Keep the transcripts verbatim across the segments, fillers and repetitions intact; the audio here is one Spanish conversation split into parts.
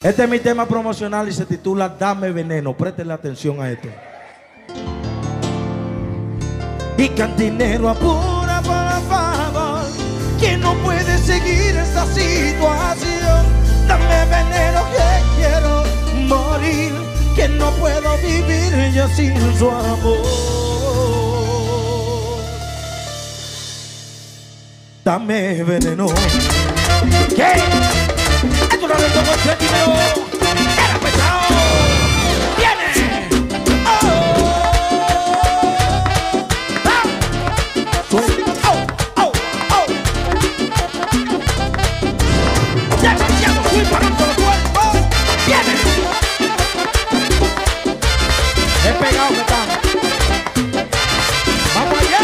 Este es mi tema promocional y se titula Dame Veneno. Préstenle atención a esto. Y cantinero, apura por favor, que no puede seguir esta situación. Dame veneno que quiero morir, que no puedo vivir ya sin su amor. Dame veneno. ¿Qué? Esto no le toco el dinero. Era pesado. Viene. Oh. Ah. Oh, oh, oh. Demasiado fui para un solo cuerpo. Viene. He pegado que está. Vamos allá.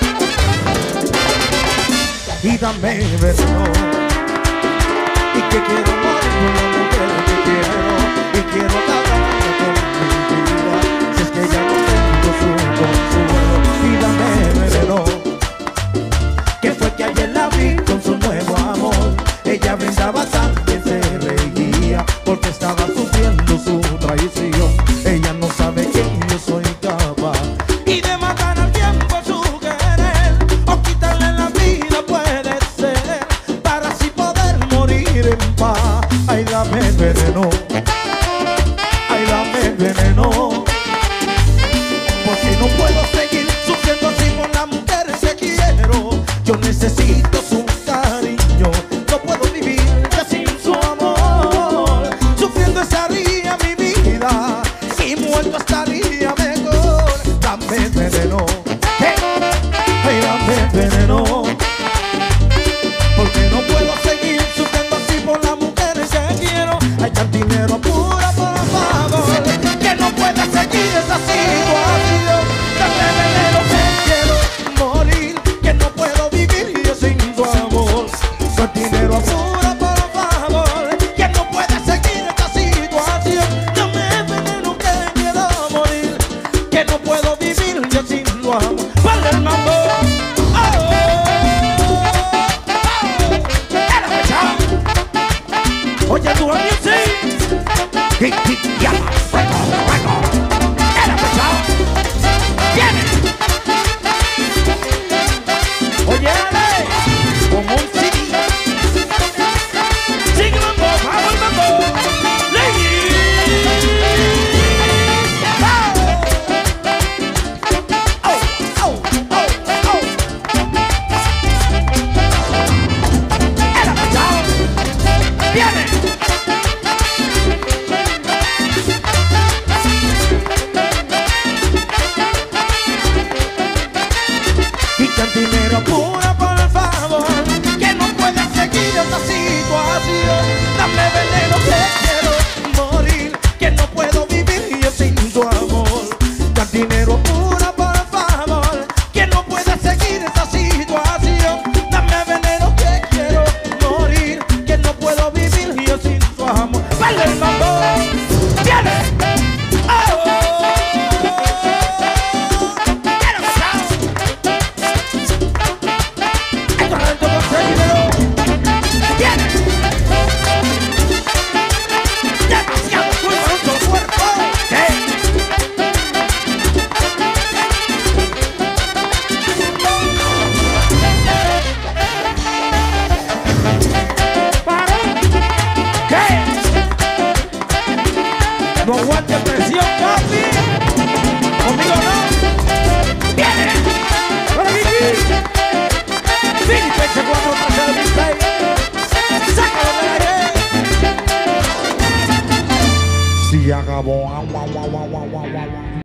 Y dame veneno. Y que quiero morir con la mujer que quiero, y quiero acabar con mi vida, si es que ya no tengo su consuelo. Y dame veneno, que fue que ayer la vi con su nuevo amor. Ella brindaba sangre y se reía, porque estaba sufriendo su traición. Ella no sabe que yo soy capaz y de matar al tiempo su querer, o quitarle la vida puede ser, para así poder morir en paz. Ay, dame veneno, ay, dame veneno, porque no puedo seguir sufriendo así por la mujer que quiero. Yo necesito su cariño, no puedo vivir ya sin su amor. Sufriendo estaría mi vida y muerto estaría mejor. Dame veneno, hey, ay, dame veneno, porque no puedo seguir sufriendo así por la mujer que quiero. Ay, cantinero, apura por favor, que no pueda seguir esa situación. Dame veneno que quiero morir, que no puedo vivir yo sin tu amor. Cantinero, apura por favor, que no pueda seguir esta situación. Dame veneno que quiero morir, que no puedo vivir yo sin tu amor. ¡Vale el mambo! Oye, tú a mí sí. Hit, hit, ya, fuego, fuego. Era pesado. Viene. Oye, dale. Como un C D. Sigue el mambo, vamos el mambo. Lady. Oh, oh, oh, oh. Era pesado. Viene. Cantinero, apura por favor, que no puede seguir esta situación. Dame veneno que quiero morir, que no puedo vivir yo sin tu amor. Cantinero, apura por favor, que no puede seguir esta situación. Dame veneno que quiero morir, que no puedo vivir yo sin tu amor. ¡Vale el mambo! ¡Viene! No aguante presión, papi. Conmigo no. Viene. Para mí. Felipe se cuatro para el mistake. Sácalo de ahí. Si acabó.